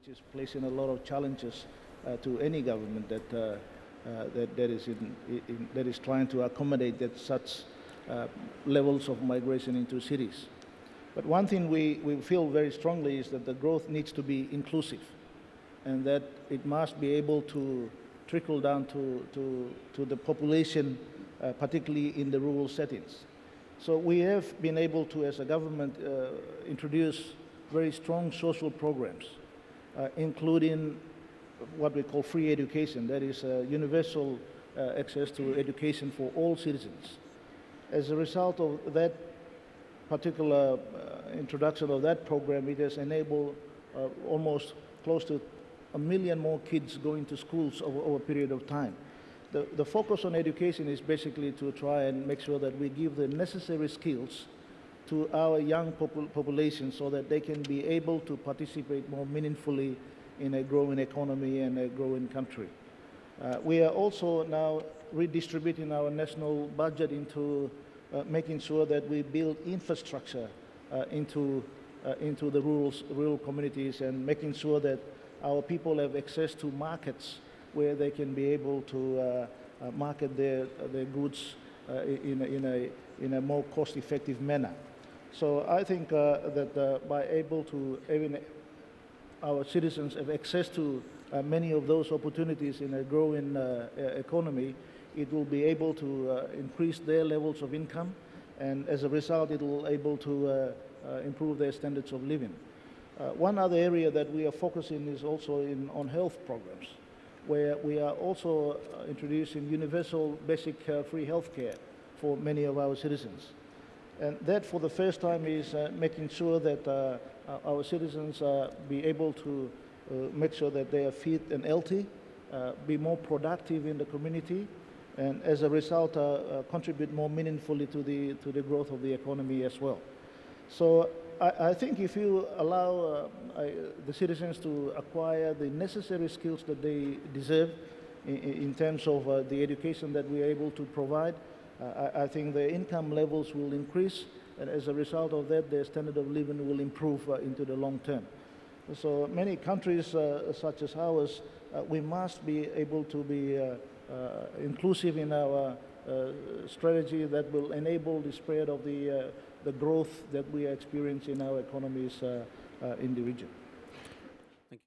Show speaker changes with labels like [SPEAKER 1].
[SPEAKER 1] which is placing a lot of challenges to any government that is trying to accommodate such levels of migration into cities. But one thing we feel very strongly is that the growth needs to be inclusive, and that it must be able to trickle down to the population, particularly in the rural settings. So we have been able to, as a government, introduce very strong social programs, including what we call free education, that is universal access to education for all citizens. As a result of that particular introduction of that program, it has enabled almost close to 1 million more kids going to schools over a period of time. The focus on education is basically to try and make sure that we give the necessary skills to our young population so that they can be able to participate more meaningfully in a growing economy and a growing country. We are also now redistributing our national budget into making sure that we build infrastructure into the rural communities, and making sure that our people have access to markets where they can be able to market their goods in a more cost-effective manner. So I think that by able to even our citizens have access to many of those opportunities in a growing economy, it will be able to increase their levels of income, and as a result it will able to improve their standards of living. One other area that we are focusing is also on health programs, where we are also introducing universal basic free health care for many of our citizens. And that, for the first time, is making sure that our citizens be able to make sure that they are fit and healthy, be more productive in the community, and as a result contribute more meaningfully to the growth of the economy as well. So I think if you allow the citizens to acquire the necessary skills that they deserve in terms of the education that we are able to provide, I think their income levels will increase, and as a result of that, their standard of living will improve into the long term. So many countries such as ours, we must be able to be inclusive in our strategy that will enable the spread of the growth that we are experiencing in our economies in the region.